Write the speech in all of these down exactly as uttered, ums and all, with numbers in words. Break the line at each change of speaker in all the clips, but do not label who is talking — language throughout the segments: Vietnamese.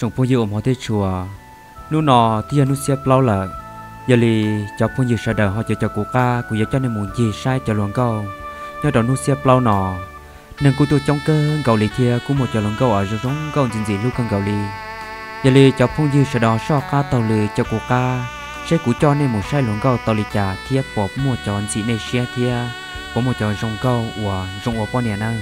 trong phong yêu họ tới chùa nu nọ thì nu xếp lâu là giờ li cho phong yêu sợ đời họ cho cho cụ ca cụ giờ cho nên muốn gì sai cho luồng câu nhớ đó nu xếp lâu nọ nên cụ tôi trong cơ gạo li kia cũng một cho luồng câu ở trong câu gì gì lúc con gạo li giờ li cho phong yêu sợ đời so ca tàu li cho cụ ca sẽ cụ cho nên một sai luồng câu tàu li trà thiếp bỏ một chọn gì này xe thiếp bỏ một chọn trong câu và trong ở bao nhiêu năm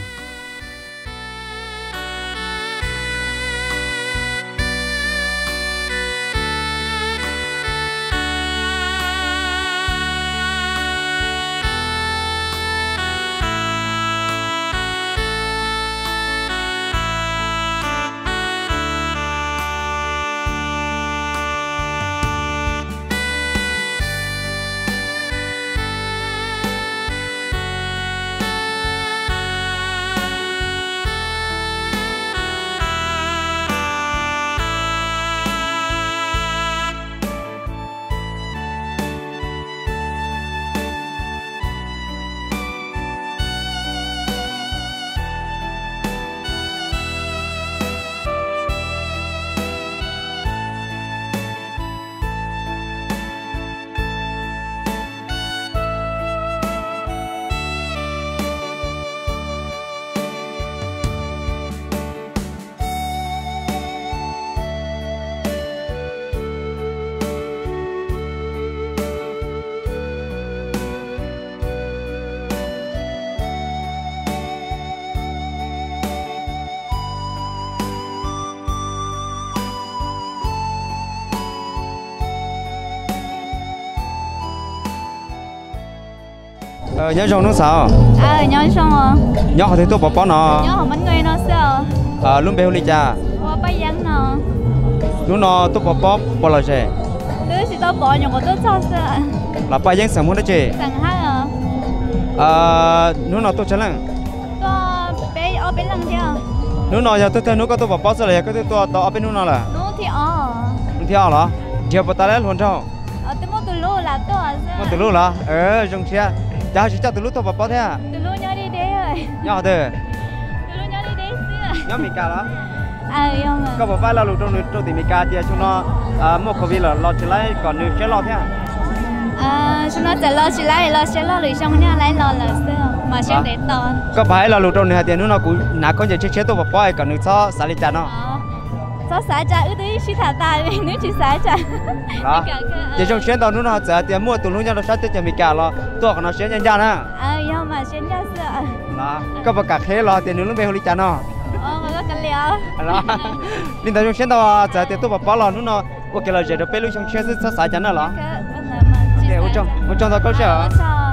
ờ nhớ rong nó sao
à nhớ xong rồi
nhớ họ thấy tôi bỏ bỏ nó
nhớ họ mình người nó sao
ờ luôn béo đi cha
bỏ bay giang nó
lúc nó tôi bỏ bỏ bỏ là gì
tôi chỉ tôi bỏ nhưng mà tôi cho sao
là bay giang sắm muốn đấy chị
sẵn hết à
ờ lúc nó tôi chơi lăng
tôi bé ở bên lăng theo
lúc nó giờ tôi thấy lúc có tôi bỏ bỏ rồi cái tôi tôi tôi ở bên lúc nó là
nó thì ở
lúc theo hả theo bỏ tay lên luôn sao
ở tôi mua từ lúa là tôi ở
mua từ lúa là ờ trong xe cha chỉ cho từ lúc tôi bỏ bỏ thế à
từ lúa nhớ đi đấy rồi
nhớ từ
từ lúa nhớ đi đấy xưa
nhớ mình cả đó
à không à
có bỏ vai là lúc trong trong thì mình cả thì chúng nó mua khẩu vị là lo chỉ lấy còn nếu sẽ lo thế à
à chúng nó sẽ lo chỉ lấy lo sẽ lo lười xong nha lấy lo là xưa mà sẽ để to
có phải là lúc trong này thì nó cũng nãy con giờ chết chết tôi bỏ bỏ còn nếu cho xả đi cha nó
có xả trà ư tí chỉ thả ta nếu chỉ xả trà
đó chỉ trong xuyên tàu nó giờ tiền mua tụi nó nhau nó sát tết cho mình cả lo tôi còn nó xuyên nhân gia nữa
à nhưng mà xuyên gia sợ
đó có bậc cả khé lo tiền nó về hồi đi cha nó
ờ mà có cần liều
đó nên tao trong xuyên tàu giờ tiền tôi bỏ bỏ lo nó ok là giờ được bé lúc trong xuyên sẽ xả cha nó lo để ở trong ở trong tao có sợ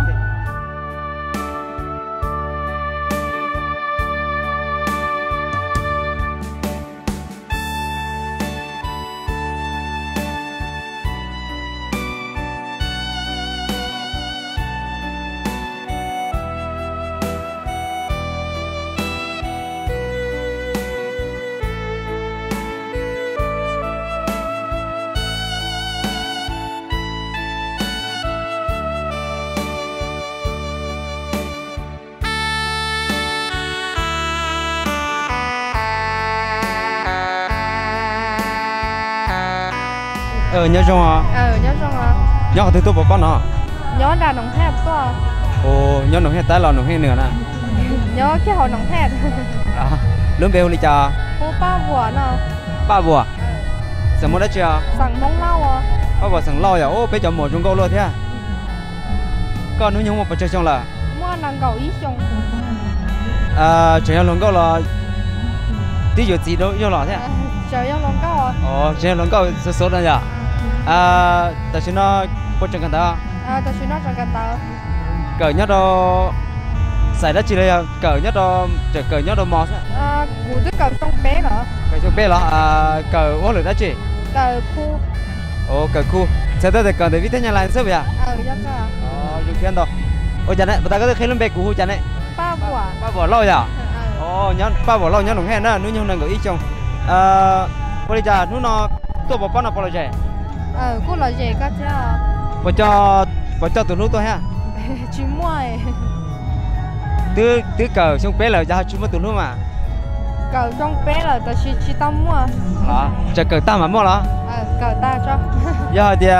ờ nhớ xong à
ờ nhớ xong à
nhớ thì tôi bỏ con nó
nhớ là nòng thép to
ồ nhớ nòng hẹp tái là nòng hẹp nữa nè
nhớ cái hồi nòng thép
à lớn béo đi cha
cô ba bùa nè
ba bùa sao mới đã chưa
sẵn mông lau à
ba bùa sẵn lau à ô bây giờ một trong câu luôn thế à con nó nhung một bữa chơi xong là
mua nàng gạo ít xong
à chơi lần câu là tí giờ gì đâu yêu lọ thế à
chơi lần câu à
ồ chơi lần câu số số đó nhỉ à ta xin nó bữa chơi cần ta
à ta xin nó chơi cần ta
cởi nhất đó xảy ra chỉ là cởi nhất đó chờ cởi nhất đó mò sao
à cụ tức cầm trong bé nữa
cởi trong bé là à cởi ô lửa đã chị
cởi khu
ồ cởi khu sẽ tới cởi để viết thế nhà lại sao vậy à
ờ chắc là
ồ dùng khen rồi ôi chả này ta có thể khen lên bé cụ chả này
ba bùa
ba bùa lâu à ồ nhớ ba bùa lâu nhớ đồng hẹn đó nếu như này người ít trong à bây giờ nếu nó tôi bảo con nào bảo là gì
ờ cô là gì các cháu
bảo cho bảo cho tụi nó tôi ha
chỉ mua
tứ tứ cờ xong bé là ra chúng mới tụi nó mà
cậu trong bé là tao chỉ chỉ tao mua
hả chờ cờ ta mà mua đó
ờ cậu ta cho
giờ thì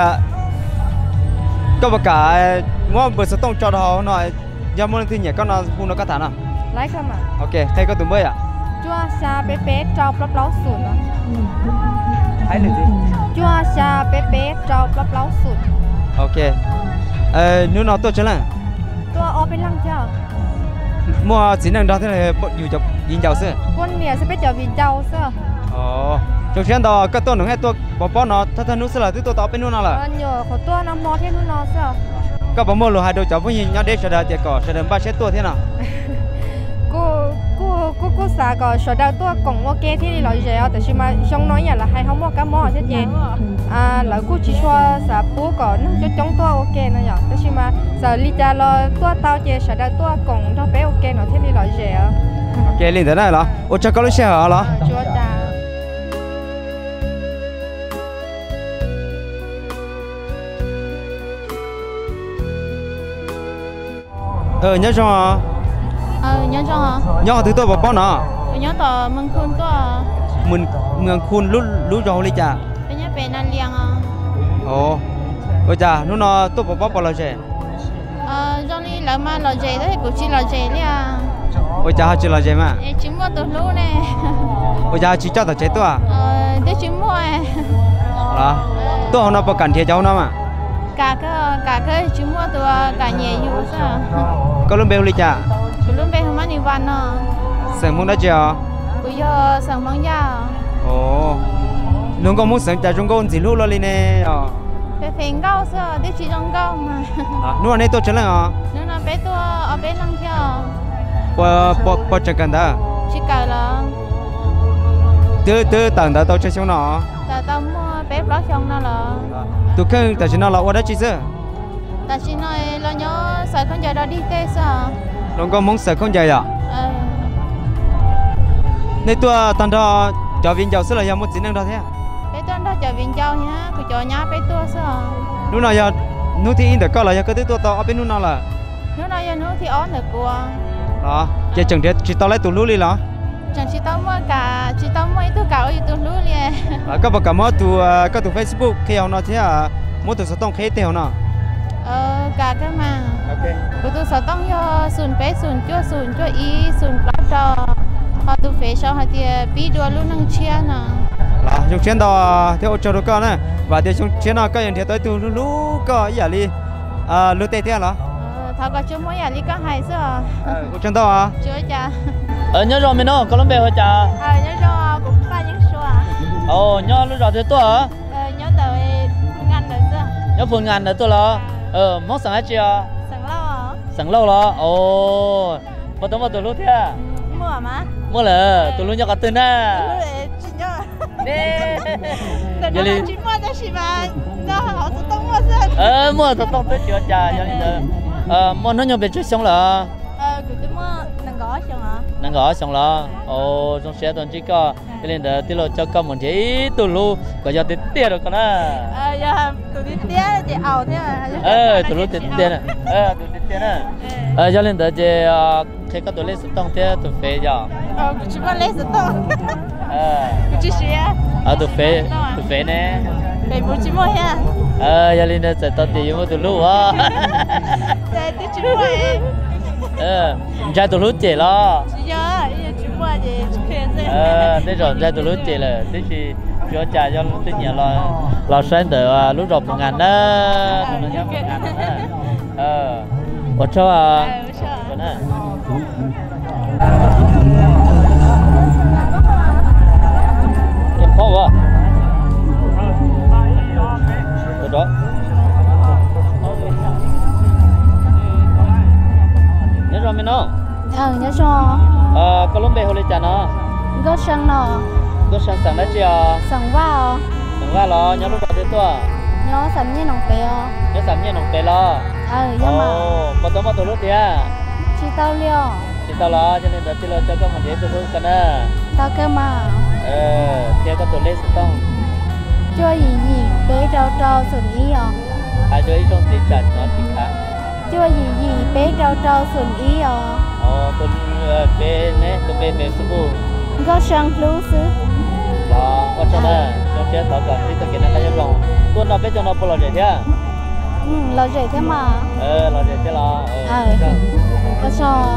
có một cái mua bữa sớm cho đó nói giờ mua thì nhỉ con nó phun nó cắt thả nào
lấy cơ mà
ok thấy có tụi mới à
chua xa bé bé trâu lấp lấu sụn đó
thấy được gì
chua xa bé bé trâu lấp lấu sụn
ok ờ nếu nó tôi chơi là
tôi ở bên lăng chưa
mua chỉ năng đó thế này dù cho nhìn giàu xưa
con nhà sẽ biết chờ vì giàu sao
ồ trong chuyện đó cái tôi nói hay tôi bỏ bỏ nó thật thật nút xưa là tôi tao bên nút nào là
ờ nhờ của tôi nó mò thế nó sao
các bạn mua lô hai đôi cháu với nhau để sẽ đợi tiệc cỏ sẽ đợi ba sẽ tua thế nào
cô cô cô cô xã có sở đạo tôi cũng ok thế thì nói gì à, tại mà trong nói nhà là hay không có cái món thế gì à là cô chỉ cho xã bố có nó cho chúng tôi ok nữa nhở tại mà xã lý gia là tôi tao chơi sở đạo tôi cũng cho bé ok nó thế thì nói gì à
ok liền thế này là ô chắc có lúc xe hả là
chúa ta
ờ nhớ cho
ờ nhớ cho
nhớ thứ tôi bỏ bỏ nó
nhớ tờ mừng khôn có
mình mình khuôn lú lú rau đi chả
bây giờ bé nan liang à
ồ ôi chà nó nó tôi bỏ bỏ bỏ là gì
ờ cho đi làm mà là gì đấy cũng chỉ là gì đấy à
ôi chà chỉ là gì mà
em chỉ mua từ lú này
ôi chà chỉ cho tao chế tôi à
ờ để chỉ mua à
đó tôi hôm nay bỏ cần thiệt cháu nó mà
cả cái cả cái chỉ mua từ cả nhà yêu sao
có luôn bèo đi chả
cứ luôn bé không ăn nhiều văn à
sẵn muốn đã chưa
bây giờ sẵn mong ya
ồ nó có muốn sẵn trả trong con gì lúc lo lên nè ờ
bé phèn cao sao để chỉ trong cao mà
nó này tôi chơi là à
nó là bé tôi ở bé lăng theo
bỏ bỏ bỏ chơi cần đó
chỉ cả là
từ từ tận đó tôi chơi xong nó
ta tao mua bé lót xong nó là
tôi không tại sao nó là ở đó chứ
ta chỉ nói là nhớ sợ con giờ đó đi tê sao
nó có muốn sợ không vậy à
ờ
nên tôi tận đó cho viên giàu sẽ là một chỉ năng đó thế
bé tôi đó chờ viện châu nhá cứ chờ nhá bé tôi sao
lúc nào giờ lúc thì in được có là giờ cái thứ tôi tao ở bên lúc nào là
nếu nói giờ nữa thì ón được của
đó giờ chẳng thế chỉ tao lấy tụ lú đi đó
chẳng chỉ tao mua cả chỉ tao mua tôi cả ở tụ lú liền
các bạn cả mất tụ các tụ Facebook khi họ nói thế à mỗi tụ sẽ tông khế theo nó
ờ cả cái mà
ok
của tôi sẽ tông cho sùn bé sùn chua sùn chua ý sùn lót cho họ tụ phê sau họ thì bí đua luôn năng chia nè
là trong chuyến đó theo cho được con này và theo trong chuyến đó các anh theo tới tụ lú lú có gì đi à lú tê thế là
ờ thằng có chưa mua nhà đi có hay sao
ở chuyến đó à
chưa cha
ờ nhớ rồi mình nó có lắm bè hơi chả
ờ nhớ cho cũng ba những số à
ồ nhớ lúc rồi thế tôi hả
ờ nhớ tờ ngăn được chưa
nhớ phun ngàn nữa tôi là ờ món sáng hết chưa
sẵn lâu à
sáng lâu rồi ồ mà tôi mà tôi lúc thế
mua mà
mua là tôi lúc nhớ cả tên à
nè
giờ đi
chỉ mua cho chị mà nó họ sẽ tông mua sao
ờ mua tôi tông tới chưa chả giờ đi ờ mua nó nhớ về chút xong là
ờ cứ tôi mua nâng gõ xong hả
nâng gõ xong là ồ trong xe tuần chỉ có cái lên đó tí lo cho con một chỉ tôi lúc có giờ tiền tiền rồi con à
ờ giờ tụi đi tía chị ảo thế mà
ờ tôi lúc tiền tiền à ờ tôi tiền tiền à ờ giờ lên đó thì khi có tôi lấy số tông thế tôi phê giờ
ờ chỉ có lấy số tông
ờ
chỉ xí à
ờ tôi phê tôi phê nè
phải bố chỉ mua ha
ờ giờ lên đó sẽ tao tiền mua tôi lúc á
để tôi chỉ mua em
ờ trai tôi lúc chị lo
chỉ giờ giờ chỉ mua gì chỉ khen thế
ờ thế rồi trai tôi lúc chị là thế thì cho trả cho tôi nhà lo lo sáng đợi lúc rồi một ngàn đó nó nhớ một ngàn đó ờ có cho à có nè em khó quá được đó nhớ rồi mình nó
ờ nhớ cho
ờ Colombia hồi chả nó
có sang nó
có sang sáng đấy chưa
sang vào
sáng vào lo nhớ lúc đó tới tua
nhớ sắm như nòng bèo
nhớ sáng như nòng bè lo
ờ nhưng mà
ồ có tao mà tôi lúc đi à
chỉ tao liêu
chỉ tao lo cho nên là tôi lo cho con một đứa tôi luôn cần à
tao cơ mà
ờ theo con tôi lên sẽ tông
chưa gì gì bé trâu trâu sườn ý à
hai đứa trong tiền trả nó thì khác
chưa gì gì bé trâu trâu sườn ý à
ồ tôi bé nè tôi bé bé số bu
có sang lưu sư
đó có cho đây cho chết thọ cần đi thực hiện cái nhân rồng tuần nào biết cho nó bao giờ thế
ừ lo gì thế mà
ờ lo gì thế lo
ờ có cho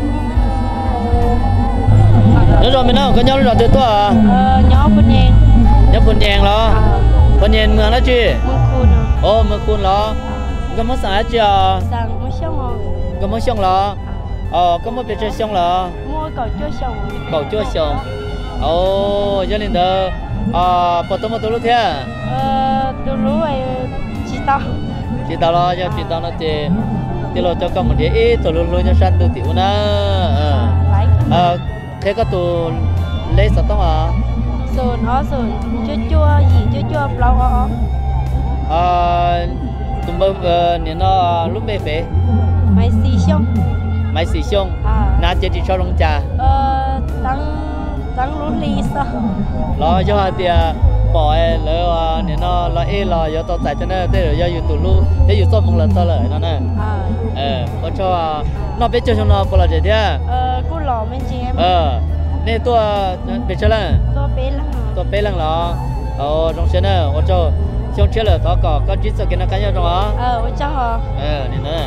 nếu rồi mình đâu có nhau rồi từ tôi à
ờ nhỏ bên nhang
nhớ buồn nhàng lo buồn nhàng mưa nó chứ
mưa khôn à
ô mưa khôn lo có món sáng chưa
sang mưa xong rồi
có món xong lo ờ có món bê chơi xong lo
mua cầu chưa xong
cầu chưa xong ô gia đình đó à bắt đầu một lúc thế
ờ từ lúc ấy chỉ tao
chỉ tao lo cho chỉ tao nó thì thì lo cho con một đĩa ít từ lúc lúc cho sang từ tiểu na
lại
ờ thế có tụ lấy sao tao à
sườn ó sườn chua chua gì chua chua lâu ó
ờ tụi mình nên nó lúc bé bé
mày xì xong
máy xì xong
à
na chơi chỉ cho rong trà
ờ tăng tăng lúa ly sao
lo cho thì bỏ lỡ nên nó lo e lo cho tao tại cho nên thế rồi doอยู่tụi lu đểอยู่xong một lần tao lại nó nè
à
ờ có cho nó biết cho nó bao giờ thế
ờ cô lò bên chị em
ờ nên tôi biết cho lần
tôi bé lắm
tôi bé lần lo ờ trong xe nữa có cho trong xe là tao có có chỉ số cái nó cái nhau trong đó
ờ cho họ
ờ nên nữa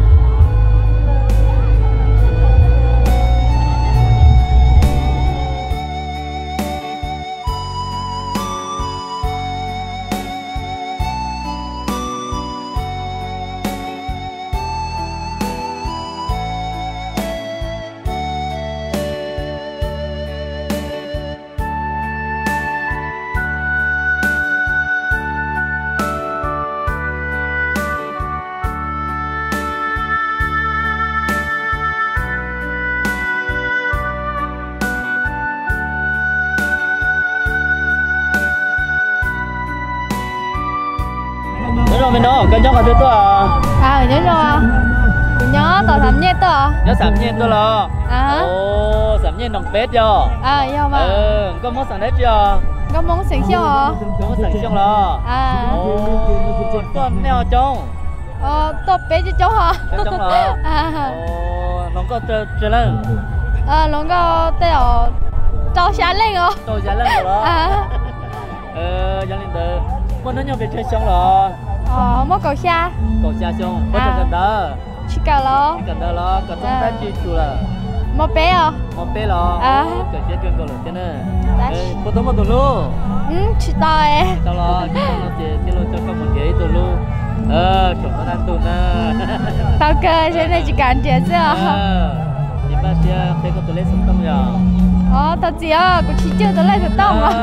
rồi mình đó cái nhóm ở thứ tôi à
à nhớ rồi nhớ tao thầm nhé tao
nhớ sắm nhiên tôi lo
à
ô sắm nhiên đồng pet cho
à yêu mà
ừ có món sẵn đấy chưa
có món xịn chưa hả
có món sẵn xong lo
à
ô con neo trông
ờ tao bé cho cháu hả
cái trông lo
à
ô nó có chơi chơi lên
ờ nó có tao tao sáng lên rồi
tôi giá lên rồi đó
à
ờ gia đình từ con nó nhau về chơi xong rồi
ờ mất cầu xa
cầu xa xong có cho gần đó
chỉ cả lo
gần đó lo có trong ta chơi chùa là
mất bé à
một bé lo
À.
cái chơi gần cầu thế nè
Đấy.
có tao một tụi luôn
ừ chỉ tao ấy
tao lo cái tao lo chơi cái lo cho con một ghế tụi luôn ờ chúng nó đang tụi nè
tao cơ thế này chỉ cần tiền chứ
ờ thì ba xe thấy có tụi lấy sống tâm rồi
ờ tao chỉ à cũng chỉ chưa tao lấy được tao mà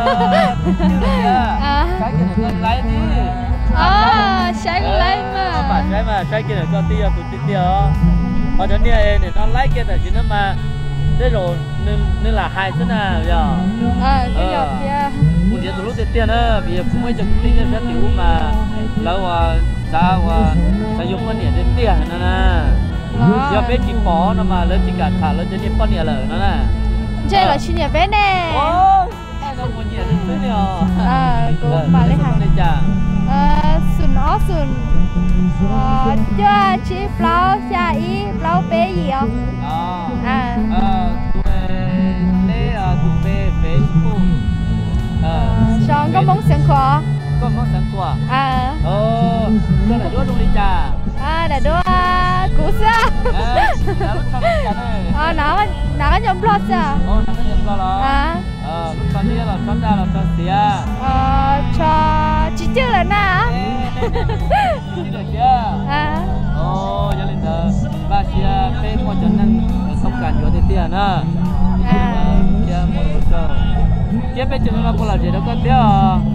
à
cái kia nó con lấy đi
ờ sáng lấy
bà
mà
trái mà trái kia là con tia tụi tia tia họ cho nia để nó lấy kia là chỉ nó mà thế rồi nên nên là hai thế nào giờ
ờ cái giọt kia
một giờ tụi lúc tia tia nữa vì cũng mới chụp tin cho tiểu mà lâu à sao à sao dùng con điện đến tia nữa nè giờ bé chỉ bỏ nó mà lên chỉ cả thả lên cho nên con điện lở nó nè
chơi là chuyên nghiệp bé nè
ôi nó một điện đến thế nào
à cô mà lấy hàng
đây chả
ờ sườn ó sườn ờ chưa chỉ plau xa ý plau bé gì không
à
à
ờ tụi lê à tụi bé bé school ờ
xong có món sườn kho
có món sáng qua
à
ờ cho là đứa trong ly trà
à để đua cú sa
à đã lúc trong ly trà này
ờ nó nó có nhóm plot à
ô nó có nhận ra là
à
ờ lúc trong ly là trong ra là trong xía
ờ cho chỉ chưa là na
đi được chưa
à
ô cho nên là ba xía bé mua cho nên không cần vô tiền tiền nữa
à
kia mua cho kia bé chúng nó có làm gì đâu có tiền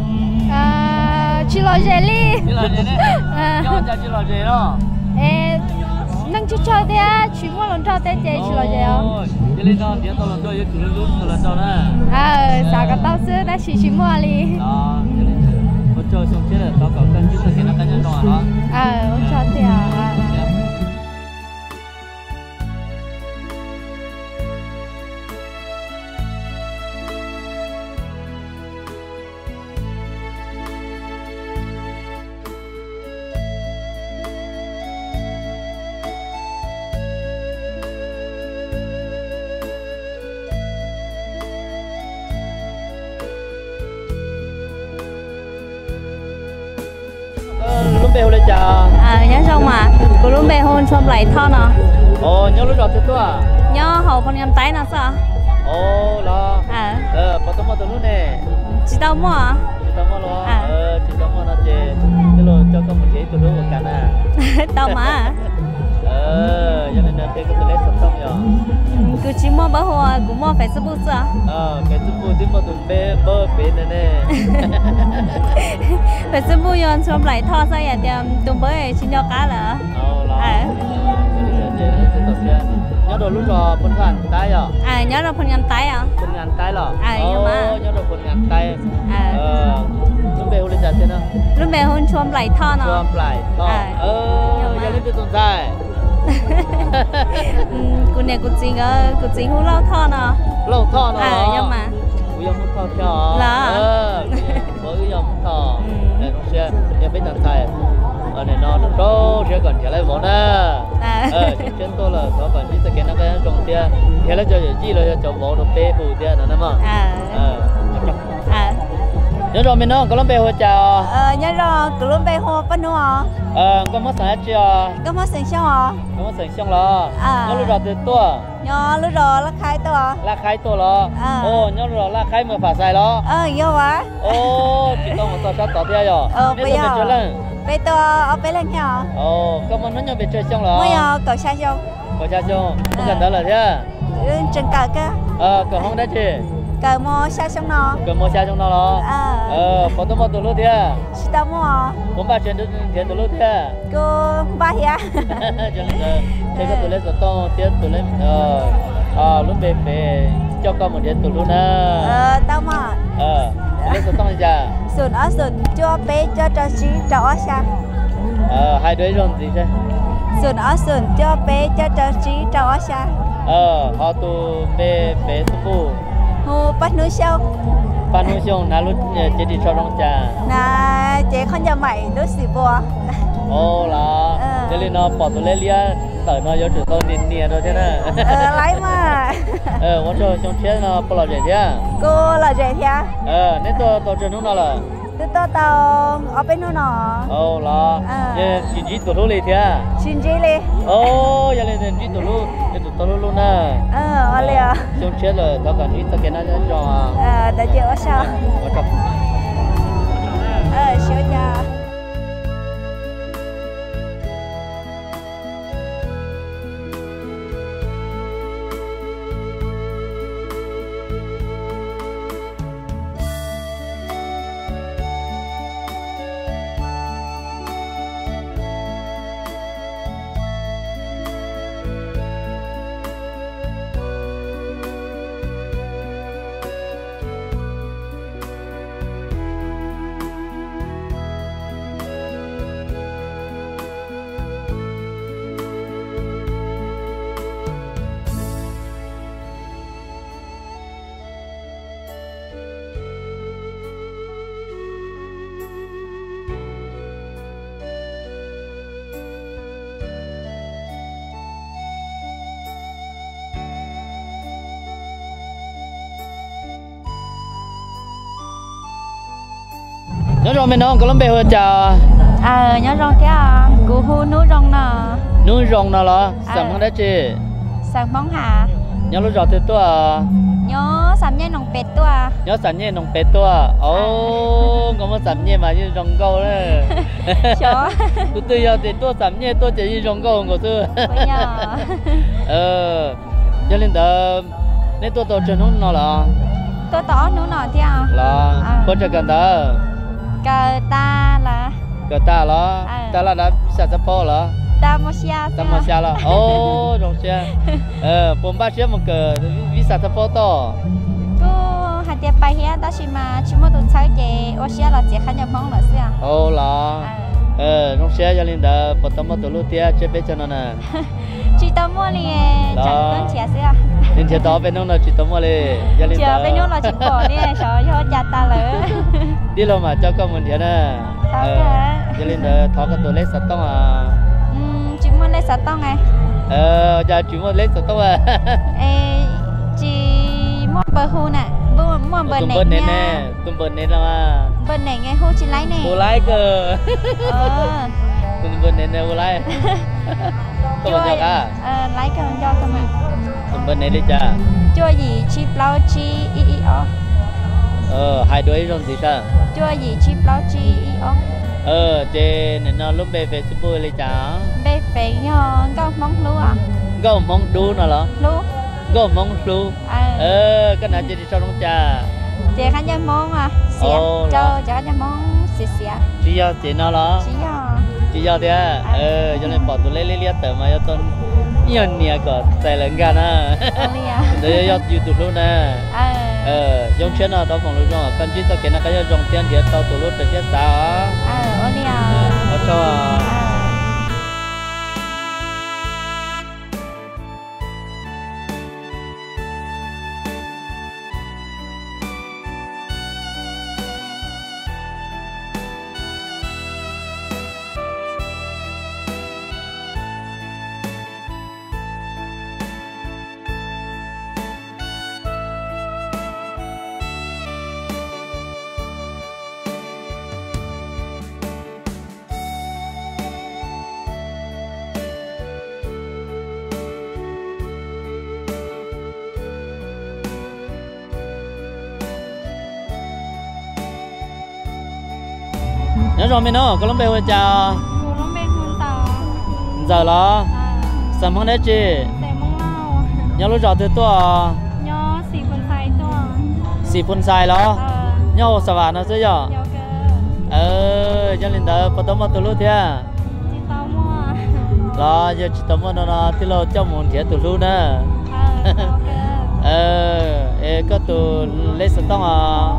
à chỉ lo jelly
chỉ là gì đấy
à
nhưng mà chỉ là gì đó
ê nâng chút cho thế chỉ mua lần cho thế chế chỉ lo gì không
cái lên đó thì tao lần đó với chủ lực luôn lần đó nè
à sao cái tao xưa đã chỉ chỉ mua đi
đó một chơi xong chết là tao có cần chút thì nó cái nhân đó đó
à muốn cho thế à
lúc bê hôn lên chào
à nhớ xong mà cô lúc bê hôn xong lại thon à
ồ nhớ lúc rồi thế tua
nhớ hậu con em tái nó sao
ồ lo
à
ờ bắt đầu bắt đầu lúc này
chị đâu mua à
chị đâu mua lo ờ chị đâu mua nó chị cái lô cho con một chế tụi lúc một cả nè
đâu mà
ờ cho nên là cái tụi lấy sập xong rồi
cứ chỉ mua bao hoa cũng mua Facebook sao
ờ cái tụi mua tụi mua tụi bê bơ bê này nè
Facebook yon xong lại thon sao vậy thì tụi bơi xin cho cá là
ồ lo nhớ đồ lúc rồi phân ngàn tay à
à nhớ rồi phân ngàn tay à
phân ngàn tay là
à nhưng mà
nhớ đồ phân ngàn tay
à
ờ lúc bê hôn lên chả thế nào
lúc bê hôn xong lại thon à
xong lại thon ờ giờ lên từ tuần dài
cô này cô chính ở cô chính hú lâu thon à
lâu thon à
nhưng mà
cô yêu muốn thon theo
là
ờ cô yêu muốn thon này nó sẽ em biết thằng thầy ở này nó nó đâu sẽ còn trở lại vốn à ờ trên tôi là có còn chỉ cái nó cái trồng tiền thế là cho gì là cho vốn nó bê bù tiền nữa mà
à à
nhớ rồi mình nó có lắm bê hồ chào
ờ nhớ rồi có lắm bê hồ bên nữa à
ờ có mất sáng chưa
có mất sáng xong à
có mất sáng xong rồi nhớ lúc rồi từ tua
nhớ lúc rồi là khai tua
là khai tua rồi ô nhớ rồi là khai mới phải xài đó
ờ yêu quá
ô chỉ tao một tao sát tao theo rồi
ờ bây giờ bây giờ ở bên lên nhau
ồ có món nó nhau bị chơi xong rồi
bây giờ cậu xa xong
cậu xa xong không cần đó là thế
trên cờ cơ
ờ cậu không đấy chị
cờ mua xa xong nó
cờ mua xa xong nó đó ờ có tao mua từ lúc thế
chị tao mua
bốn ba chuyện từ tiền từ lúc thế
cô ba hia
cho nên là thế cái từ lấy từ to tiền từ lấy ờ à lúc về về cho con một tiền từ lúc nữa
ờ tao mà
ờ lấy từ to ra
sườn ở sườn cho bé cho cho chị cho ở xa
ờ hai đứa rồi gì thế
sườn ở sườn cho bé cho cho chị cho ở xa
ờ họ tụ bé bé tụ bu
hồ bắt núi sâu
bắt núi sâu nào lúc chị đi cho đông trà
nà chị không cho mày đứa xì bùa
ô là cho nên nó bỏ tụ lên liền tờ nó vô chủ tôi niên niên rồi thế nè
ờ lấy mà
ờ muốn cho trong chết nó bỏ lại thế
cô là gì thế
ờ nên tôi tôi chơi nó nào là
tôi tôi tao ở bên nó nọ
ô là nhưng chỉ chỉ tụi lúc đi thế
xin chỉ đi
ô giờ lên chỉ tụi lúc chỉ tụi tôi luôn nè
ờ ở liền
trong chết rồi tao cần chỉ tao cái nó cho
ờ đã chịu ở sao ờ xíu cha
nhớ rồi mình nó có lắm bề hồ chào
ờ nhớ rong thế à cụ hu núi rong nè
núi rong nào là sắm cái đấy chị
sắm bóng hà
nhớ lúc rồi từ tua
nhớ sắm nhé nòngเป็ดตัว
nhớ sắm nhé nòngเป็ดtua ô có mà sắm nhé mà như rong câu đấy
chó
tôi tôi giờ thì tôi sắm nhé tôi chỉ như rong câu của tôi ờ cho nên đó nên tôi tôi chơi nó là
tôi tỏ núi nọ thế à
là có chơi gần đó
cờ ta là
cờ ta là ta là đã sao sao po là
ta mua xe
ta mua xe là ô rong xe ờ bốn ba xe một cờ vì sao sao po to
cô hai tiệp bay hết đó chỉ mà chỉ mua tụi cháu chị ô xe là chị khá nhập mong là xe
ô là ờ rong xe cho nên đã bắt đầu mua tụi lúc tia chơi bé cho nó nè
chị tao mua liền chẳng cần chia xe
nên chị tao bên nó là chị tao mua liền cho nên
chị bên nó là chị bỏ đi sợ cho cha ta lỡ
đi đâu mà cho con mình thế nè cho nên là thọ cái tụi lấy sạch tông à
chị mua lấy sạch tông này
ờ giờ chị mua lấy sạch tông à
chị mua bờ hu nè mua bờ này
nha tụi bờ này đâu à
bờ này nghe hu chị lấy nè
cô lấy cơ
ờ
tụi bên này nêu lại có bao nhiêu cả
ờ lấy cái cho cơ mà
tụi bên này đi cha
chua gì chip lau chi i i o
ờ hai đứa rồi gì ta
chua gì chip lau chi i o
ờ chế nên nó lúc về về chụp bôi lấy cha
bé bé nhờ có mong lúa à
có mong đu nó là
lúa
có mong đu ờ cái nào chế đi sau đông cha
chế khán giả mong à xía cho cho khán giả mong xía xía
chỉ do chế nó là
chỉ do
chỉ do thế à ờ cho nên bỏ tụi lấy lấy lấy tờ mà cho tôi nhiều nhiều có tài lần gan à để cho YouTube luôn nè ờ giống chuyện nào đó phòng luôn rồi cần chỉ tao cái nào cái dòng tiền thì tao tụi luôn để chết sao á
ờ ôn đi à
ở cho à nhớ rồi mình nó có lắm bèo chào
cô nó bên hôn tàu
giờ lo sắm món đấy chị
để mong lao
nhớ lúc giờ từ tua
nhớ xì phần sai tua
xì phun sai lo nhớ sao vào nó chứ giờ
nhớ cơ
ờ cho nên đó bắt đầu mà từ lúc thế
chỉ tao mua
lo giờ chỉ tao mà nó thì lo cho muốn thế từ lúc nữa ờ ờ có từ lấy số tông à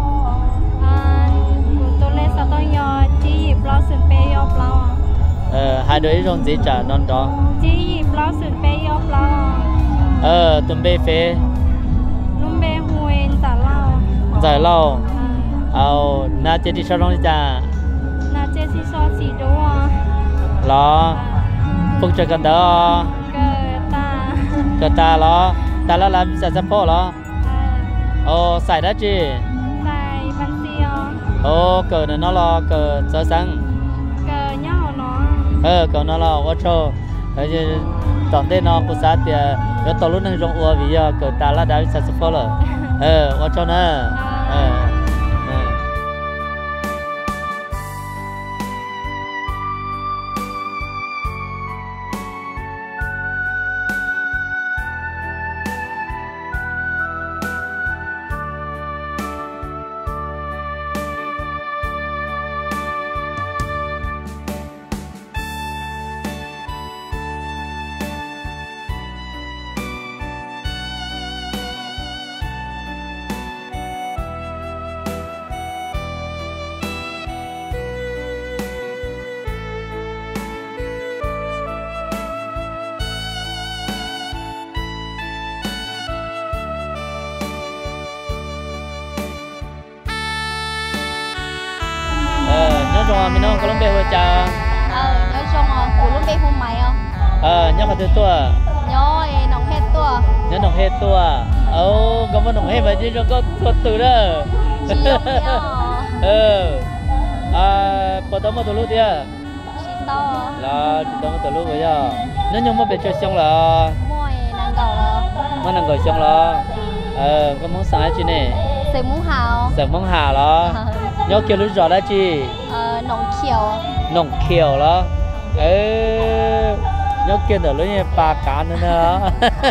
tôi lấy sao tôi nhớ chỉ dịp lo sườn pe yo lo
ờ hai đứa rong gì trả non đó
chỉ dịp lo sườn pe yo lo
ờ tụi bé phê
lúc bé huyền trả lo
giải lâu ao na chơi đi sao rong đi cha
là chơi si so si đồ
lo phục trợ gần đó
cơ ta
cơ ta lo ta lo làm sao sắp phô lo ô xài đó chị
tại văn tiêu
ô cờ này nó lo cờ sơ sáng
cơ nhau nó
ờ cờ nó lo quá trâu bây giờ toàn tên nó cũng sát thì nếu tàu lúc nâng rong ua vì giờ cờ ta là đã sắp phô rồi ờ quá trâu nữa ờ nhớ rồi mình nó có lắm bèo rồi cha
ờ nhớ xong rồi của lúc bé hôm mày không
ờ nhớ có thứ tua
nhớ nòng hết tua
nhớ nòng hết tua ô có một nòng hết mà chứ có thuật từ đó ờ à bắt đầu một từ lúc đi à
chỉ to
là chỉ tao một từ lúc bây giờ nếu như mà bị chơi xong là
môi nàng cầu là
mà nàng gọi xong là ờ có món sáng chị nè
sợi mũ hào
sợi món hà đó nhớ kêu lúc rõ đó chị
ờ nòng kiều
nòng kiều đó ừ nhớ kêu được lúc như ba cá nữa nữa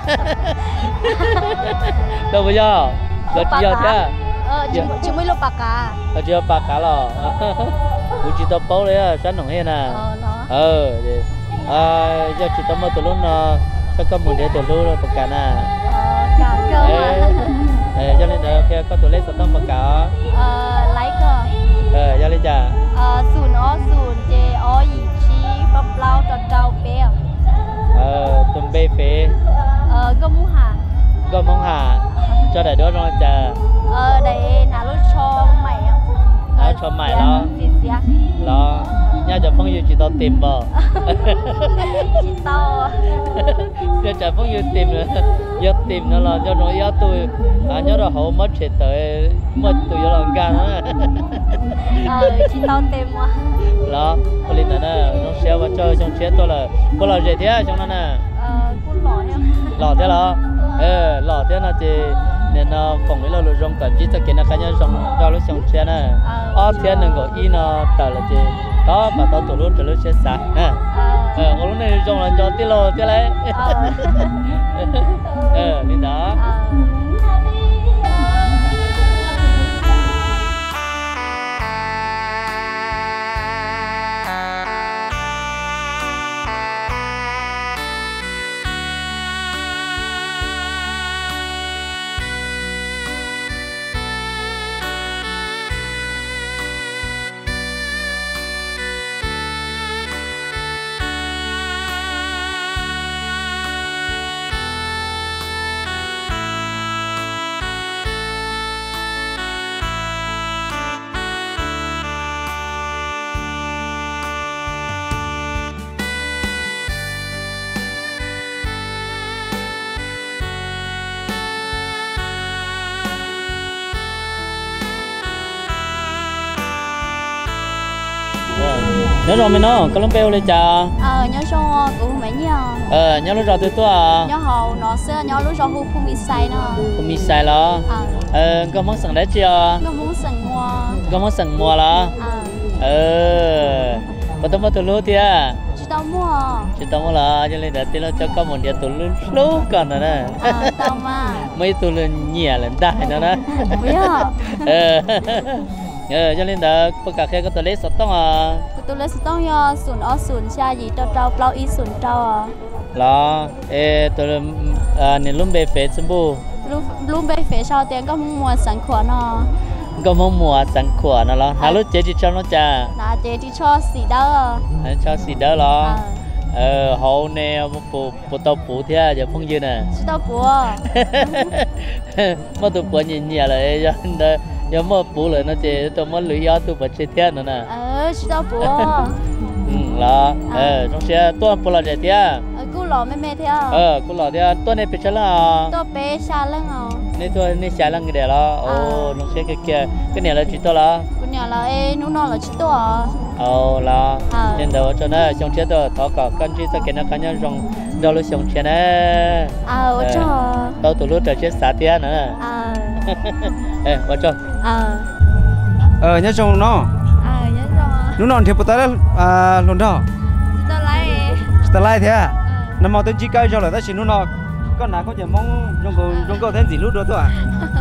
đâu bây giờ giờ chỉ giờ thế
ờ chỉ chỉ mới lúc bạc cả
giờ chỉ ba cá rồi cũng chỉ tao bao đấy sáng nòng hết nè
ờ nó
ờ à giờ chỉ tao mới từ lúc nó chắc có một đứa từ lúc rồi bạc cá nè
ờ cả cơ
ờ cho nên là khi có tụi lấy tao bạc cá
ờ lấy cơ
ờ giờ lấy chả
ờ sùn ó sùn chè ó gì chi bắp lau tròn trâu bé
ờ tụi bê phê
ờ có mũ hà
có mong hà cho đại đứa rồi chả
ờ để nào lúc cho mày
à cho mày lo lo nhà cho phong yêu chỉ tao tìm bờ
chỉ tao
cho cho phong yêu tìm nữa giờ tìm nó là cho nó giờ tôi à nhớ là hậu mất chết tới mất tôi giờ làm gan nữa
ờ chỉ tao tem mà
đó có lên đó nè trong xe và chơi trong xe tôi là có là gì thế trong đó nè
ờ cũng lỏi
lò thế là ờ lò thế là thì nên nó phòng lấy là trong cần chỉ cho cái nó cái nhau trong đó lúc trong xe nè ở thế nên có ý nó tờ là thì đó mà tao tụi lúc tụi lúc xe sạch nè ờ lúc này trong là cho tí lô thế đấy ờ lên đó nhớ rồi mình nó có lông bèo lên chà
ờ nhớ cho cũng mấy nhờ
ờ nhớ lúc rồi tôi tôi à
nhớ hầu nó xưa nhớ lúc rồi không bị say nó
không bị say lo ờ có món sẵn đấy chưa
có muốn sẵn mua
có món sẵn mua lo ờ có tao mua từ lúc tia
chỉ tao mua
chỉ tao mua là cho nên để tiền nó cho có một điểm từ lúc lúc còn nữa nè
ờ tao mà
mấy từ lần nhẹ lần đại nữa nè
biết
ờ ờ cho nên là tất cả khi có từ lấy sọt tông à
tôi lấy sọt tông yo sùn ở sùn xa gì trâu trâu plau ít sùn trâu à
là ê tôi à nên luôn bê phê xem bu
luôn luôn bê phê sau tiền có mua sản khoản nó
có mong mua sản khoản nó lo hà lúc chế chỉ cho nó cha
là chế chỉ cho xì đỡ
cho xì đỡ lo ờ hậu nè một bộ bộ tàu phụ thế giờ phong dư nè
tàu phụ
mà tụi phụ nhẹ nhẹ lại giờ giờ mà phụ lại nó chỉ tụi mà lưỡi gió tụi bật chế thế nữa nè
ờ tàu phụ
ừ là ờ trong xe tôi phụ là gì thế
ờ cú lò mê mê thế
ờ cú lò thế tôi này bị chết là
tôi bé xa lắm à
nên tôi nên xa lắm cái đấy là ô trong xe cái kia cái này là chỉ tôi là
cái này là ê nó nó là chỉ tôi à
ồ là nên đầu cho nó trong xe tôi thọ cả con chỉ cho cái nó cá nhân trong đâu lúc trong xe nè
à ở chỗ
tao tụi lúc trở chết xả tiền nữa
à
ê ở chỗ
à
ờ nhớ trong nó
à nhớ rồi
nó non thì bắt đầu à luôn đó
tôi lấy
tôi lấy thế à nằm mò tôi chỉ coi cho là ta chỉ nó nó con nào có thể mong trong cầu trong cầu thêm gì lúc đó thôi à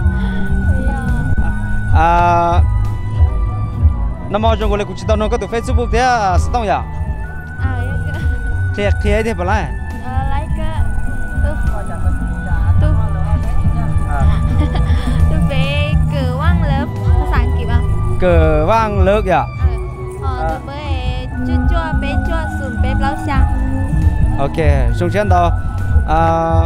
à nằm mò trong cầu này cũng chỉ tao nó có từ Facebook thế à sao vậy
à
thế thế ấy thế phải lấy
lấy cái tôi tôi tôi về cử quang lớpภาษาอังกฤษอ่ะ
cờ vang lớp vậy
ờ tôi về chưa chưa bé chưa sùn bé lâu xa
ok xong chuyện đó à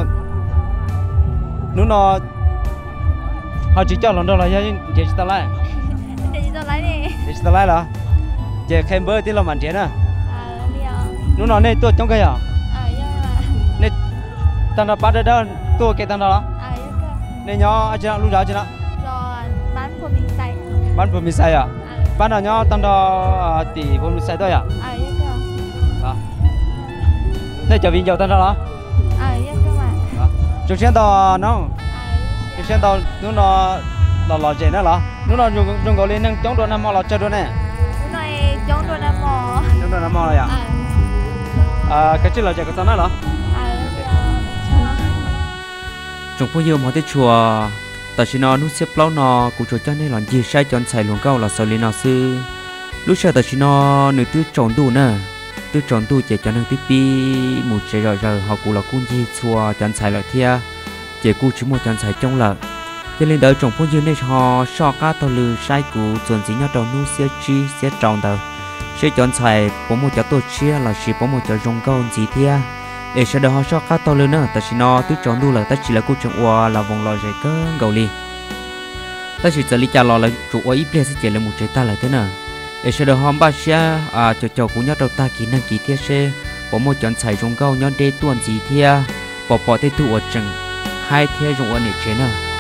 nó nó họ chỉ cho lần đầu là gì chỉ tao lấy
để tôi lấy đi
chỉ tao lấy là chỉ khen bơi thì là màn chuyện à
ờ đi à
nó nó này tôi trong cái à
ờ nhưng mà
này tao nó bắt được đó tôi cái tao nó
ờ nhưng mà
này nhỏ chưa lúc đó chưa đó
rồi bán của mình xài
bán phụ mình sai à bán nào nhỏ tao đó tỷ phụ mình sai thôi à
ờ nhưng mà
này chờ viên dầu tao đó
ờ nhưng mà
chúng xem đó nó chúng xem đó nó nó lò lò gì nữa là nó nó dùng dùng gọi lên nâng chống đồ nam mò lò chơi đồ này
cái này chống đồ nam mò
chống đồ nam mò này à à cái chữ lò chơi cái sao nữa là
trong phố yêu mà tới chùa tại chỉ nó nút xếp lâu nó cũng cho cho nên là gì sai chọn xài luôn câu là sau lên nào sư lúc sau tại chỉ nó nửa tư tròn đủ nè tư tròn đủ chỉ cho nên tư pi một chế rồi rồi họ cũng là cung gì chùa chọn xài lại thia chỉ cũng chỉ một chọn xài trong là cho nên đợi trong phố yêu này họ so cá tàu lư sai của chuẩn chỉ nhau đầu nút xếp chi xếp tròn đầu sẽ chọn xài có một chỗ tổ chia là chỉ có một chỗ rong câu gì thia để sau đó họ cho cá to lên nữa, ta chỉ nó tứ chọn đu là ta chỉ là cô chọn qua là vòng lò dày cơ gầu li, ta chỉ xử lý trả lò là chủ ở ít sẽ chỉ là một trái ta lại thế nào, để sau đó họ ba xe à cho cho cũng nhớ đầu ta kỹ năng kỹ thiết xe, có một chọn xài rong câu nhớ đê tuần gì thia, bỏ bỏ tê tu ở chừng hai thia rong ở nề chế nào.